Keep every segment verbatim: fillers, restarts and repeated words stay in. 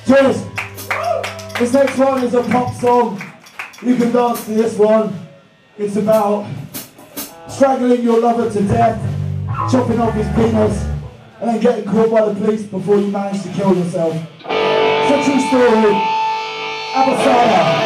Cheers. This next one is a pop song. You can dance to this one. It's about strangling your lover to death, chopping off his penis, and then getting caught by the police before you manage to kill yourself. It's a true story. Abe Sada.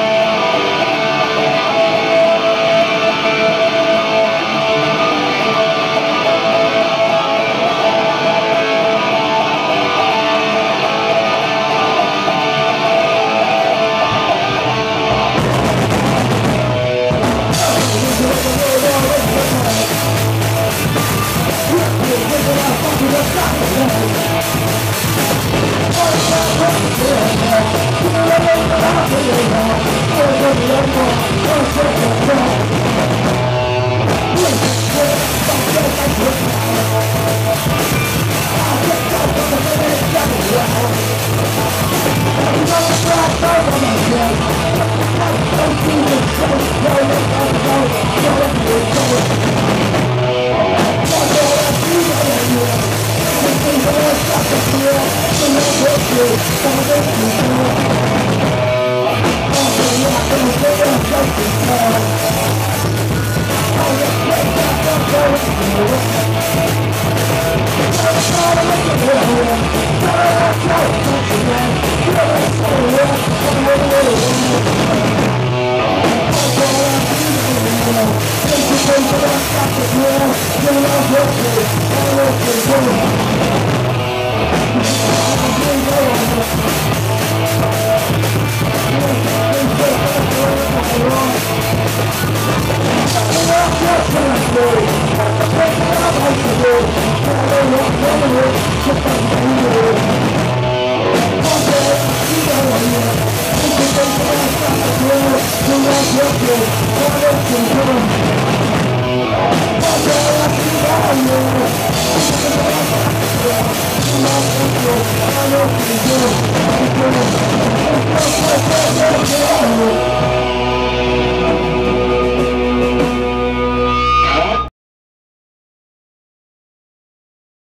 Yeah.